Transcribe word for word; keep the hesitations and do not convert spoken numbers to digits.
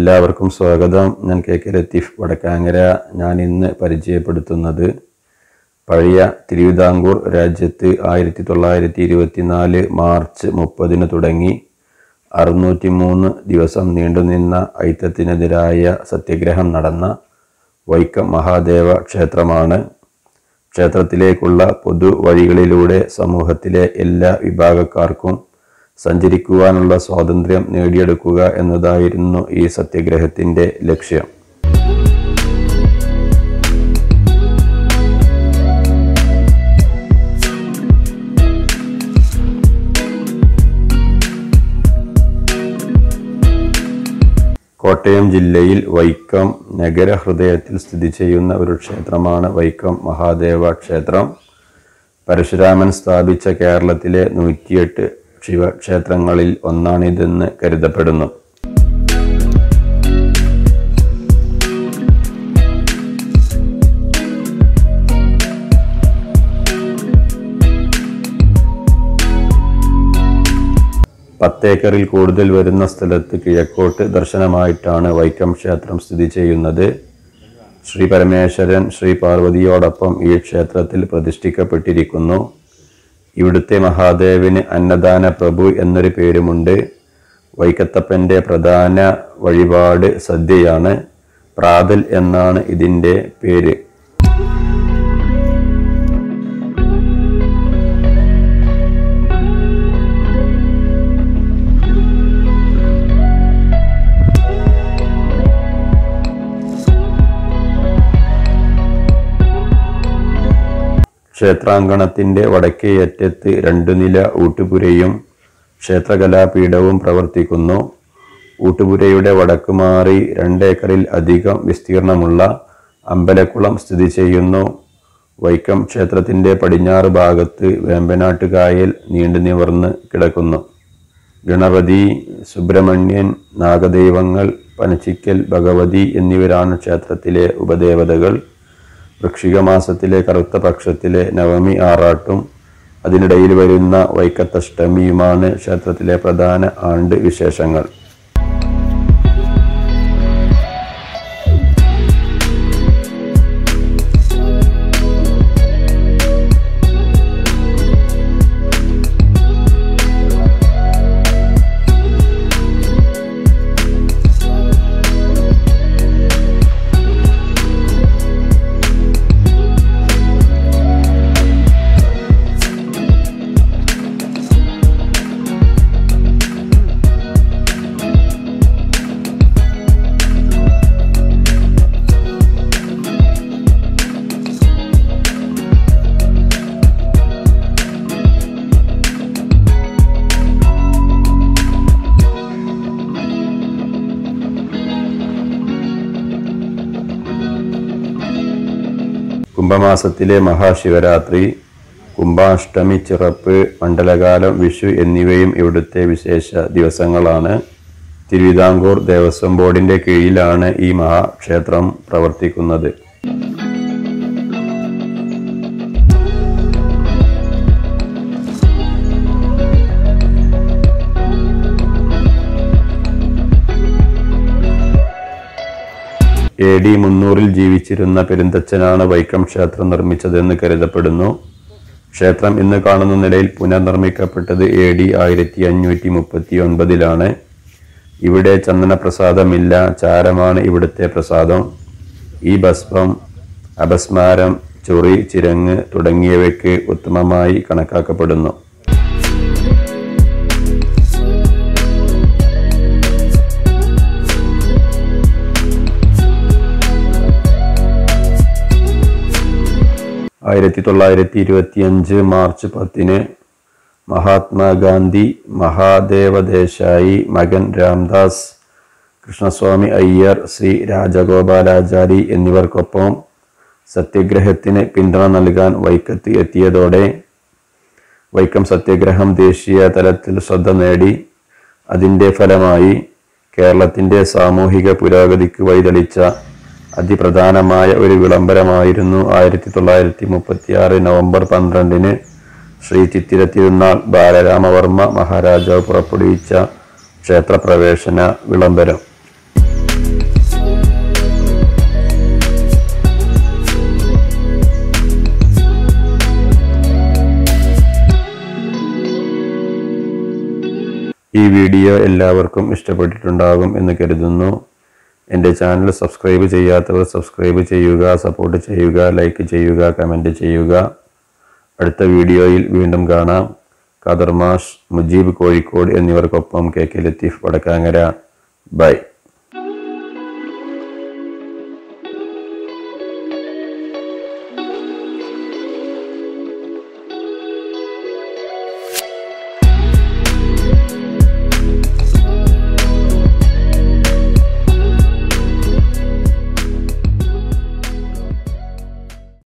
എല്ലാവർക്കും സ്വാഗതം. ഞാൻ kklatheefvadakkangara. ഞാൻ ഇന്ന് പരിചയപ്പെടുത്തുന്നത് പഴയ തിരുവിതാംകൂർ രാജ്യത്ത് ആയിരത്തി തൊള്ളായിരത്തി ഇരുപത്തിനാല് മാർച്ച് മുപ്പതിന് തുടങ്ങി അറുന്നൂറ്റി മൂന്ന് ദിവസം നീണ്ടുനിന്ന ഐത്തത്തിനെതിരായ സത്യഗ്രഹം നടന്ന വൈക്കം മഹാദേവ ക്ഷേത്രമാണ്. ക്ഷേത്രത്തിലേക്കുള്ള പൊതുവഴികളിലൂടെ സമൂഹത്തിലെ എല്ലാ വിഭാഗക്കാർക്കും സഞ്ചരിക്കുവാനുള്ള സ്വാതന്ത്ര്യം നേടിയെടുക്കുക എന്നതായിരുന്നു ഈ സത്യഗ്രഹത്തിൻ്റെ ലക്ഷ്യം. കോട്ടയം ജില്ലയിൽ വൈക്കം നഗരഹൃദയത്തിൽ സ്ഥിതി ചെയ്യുന്ന ഒരു ക്ഷേത്രമാണ് വൈക്കം മഹാദേവ ക്ഷേത്രം. പരശുരാമൻ സ്ഥാപിച്ച കേരളത്തിലെ നൂറ്റിയെട്ട് ശിവക്ഷേത്രങ്ങളിൽ ഒന്നാണിതെന്ന് കരുതപ്പെടുന്നു. പത്തേക്കറിൽ കൂടുതൽ വരുന്ന സ്ഥലത്ത് കിഴക്കോട്ട് ദർശനമായിട്ടാണ് വൈക്കം ക്ഷേത്രം സ്ഥിതി ചെയ്യുന്നത്. ശ്രീ പരമേശ്വരൻ ശ്രീ പാർവതിയോടൊപ്പം ഈ ക്ഷേത്രത്തിൽ പ്രതിഷ്ഠിക്കപ്പെട്ടിരിക്കുന്നു. ഇവിടുത്തെ മഹാദേവന് അന്നദാന പ്രഭു എന്നൊരു പേരുമുണ്ട്. വൈക്കത്തപ്പൻ്റെ പ്രധാന വഴിപാട് സദ്യയാണ്. പ്രാതൽ എന്നാണ് ഇതിൻ്റെ പേര്. ക്ഷേത്രാങ്കണത്തിൻ്റെ വടക്കേയറ്റത്ത് രണ്ടു നില ഊട്ടുപുരയും ക്ഷേത്രകലാപീഠവും പ്രവർത്തിക്കുന്നു. ഊട്ടുപുരയുടെ വടക്ക് മാറി രണ്ടേക്കറിൽ അധികം വിസ്തീർണമുള്ള അമ്പലക്കുളം സ്ഥിതി ചെയ്യുന്നു. വൈക്കം ക്ഷേത്രത്തിൻ്റെ പടിഞ്ഞാറ് ഭാഗത്ത് വേമ്പനാട്ട് കായൽ നീണ്ടു നിവർന്ന് കിടക്കുന്നു. ഗണപതി, സുബ്രഹ്മണ്യൻ, നാഗദൈവങ്ങൾ, പനച്ചിക്കൽ ഭഗവതി എന്നിവരാണ് ക്ഷേത്രത്തിലെ ഉപദേവതകൾ. വൃശ്ചിക മാസത്തിലെ കറുത്ത പക്ഷത്തിലെ നവമി ആറാട്ടും അതിനിടയിൽ വരുന്ന വൈക്കത്തഷ്ടമിയുമാണ് ക്ഷേത്രത്തിലെ പ്രധാന ആണ്ട് വിശേഷങ്ങൾ. കുംഭമാസത്തിലെ മഹാശിവരാത്രി, കുംഭാഷ്ടമി, ചിറപ്പ്, മണ്ഡലകാലം, വിഷു എന്നിവയും ഇവിടുത്തെ വിശേഷ ദിവസങ്ങളാണ്. തിരുവിതാംകൂർ ദേവസ്വം ബോർഡിൻ്റെ കീഴിലാണ് ഈ മഹാക്ഷേത്രം പ്രവർത്തിക്കുന്നത്. എ ഡി മുന്നൂറിൽ ജീവിച്ചിരുന്ന പെരുന്തച്ഛനാണ് വൈക്കം ക്ഷേത്രം നിർമ്മിച്ചതെന്ന് കരുതപ്പെടുന്നു. ക്ഷേത്രം ഇന്ന് കാണുന്ന നിലയിൽ പുനർനിർമ്മിക്കപ്പെട്ടത് എ ഡി ആയിരത്തി അഞ്ഞൂറ്റി മുപ്പത്തി ഒൻപതിലാണ്. ഇവിടെ ചന്ദനപ്രസാദമില്ല, ചാരമാണ് ഇവിടുത്തെ പ്രസാദം. ഈ ഭസ്മം അപസ്മാരം, ചൊറി, ചിരങ്ങ് തുടങ്ങിയവയ്ക്ക് ഉത്തമമായി കണക്കാക്കപ്പെടുന്നു. ആയിരത്തി തൊള്ളായിരത്തി ഇരുപത്തി അഞ്ച് മാർച്ച് പത്തിന് മഹാത്മാഗാന്ധി, മഹാദേവദേശായി, മകൻ രാംദാസ്, കൃഷ്ണസ്വാമി അയ്യർ, ശ്രീ രാജഗോപാലാചാരി എന്നിവർക്കൊപ്പം സത്യഗ്രഹത്തിന് പിന്തുണ നൽകാൻ വൈക്കത്ത് എത്തിയതോടെ വൈക്കം സത്യഗ്രഹം ദേശീയ തലത്തിൽ ശ്രദ്ധ നേടി. അതിൻ്റെ ഫലമായി കേരളത്തിൻ്റെ സാമൂഹിക പുരോഗതിക്ക് വഴിതെളിച്ച അതിപ്രധാനമായ ഒരു വിളംബരമായിരുന്നു ആയിരത്തി തൊള്ളായിരത്തി മുപ്പത്തി ആറ് നവംബർ പന്ത്രണ്ടിന് ശ്രീ ചിത്തിര തിരുനാൾ ബാലരാമവർമ്മ മഹാരാജാവ് പുറപ്പെടുവിച്ച ക്ഷേത്രപ്രവേശന വിളംബരം. ഈ വീഡിയോ എല്ലാവർക്കും ഇഷ്ടപ്പെട്ടിട്ടുണ്ടാകും എന്ന് കരുതുന്നു. എൻ്റെ ചാനൽ സബ്സ്ക്രൈബ് ചെയ്യാത്തവർ സബ്സ്ക്രൈബ് ചെയ്യുക, സപ്പോർട്ട് ചെയ്യുക, ലൈക്ക് ചെയ്യുക, കമൻറ്റ് ചെയ്യുക. അടുത്ത വീഡിയോയിൽ വീണ്ടും കാണാം. ഖാദർ മാഷ്, മുജീബ് കോഴിക്കോട് എന്നിവർക്കൊപ്പം K K Latheef Vadakkangara. By.